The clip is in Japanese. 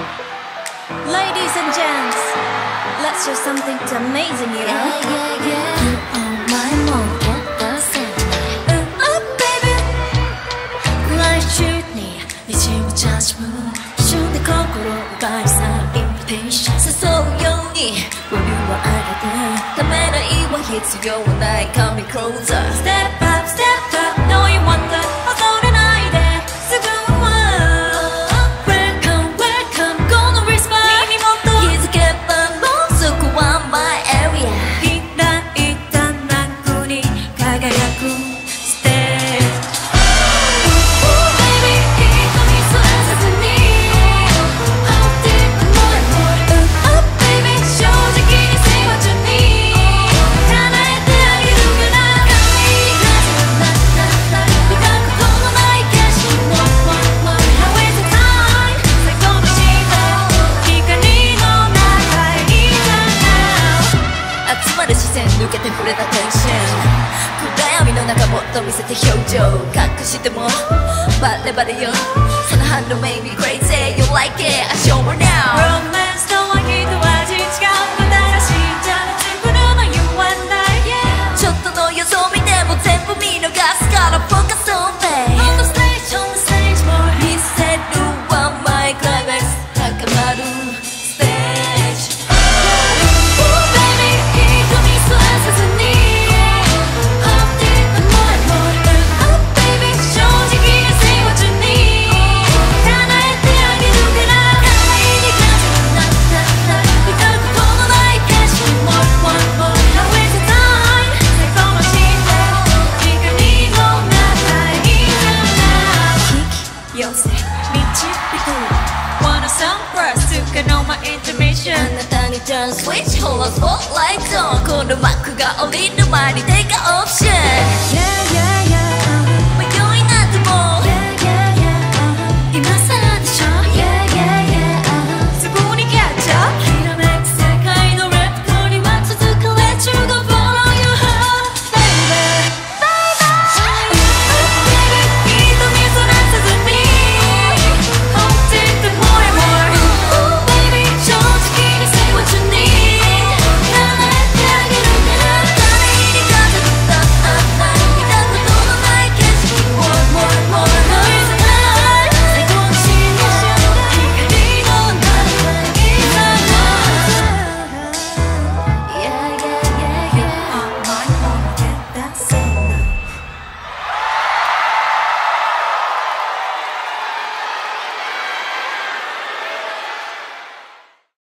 Ladies and gents, let's do something amazing, you know? You are my mom, get the same. Oh baby, life shoot me, it's you judge me. 一瞬で心奪いさ Impatience 誘うように余裕はあげてためないは必要ない Come closer Step up, step up, no you wonder 恐れないですぐは Welcome, welcome この Whisper 耳元気づけばもうそこは My area 開いた楽に輝くステージ抜けて触れたテンション暗闇の中もっと見せて表情隠してもバレバレよその反応 made me crazy You like it? I show her now Romance とは一味違う新しいじゃな作るの You and I ちょっとのよそ見でも全部見逃すから Focus on me On the stage, on the stage more 見せるは My climax 高まるステージあなたに turn switch ほらスポットライトこの幕が降りる前に take a option Yeah yeah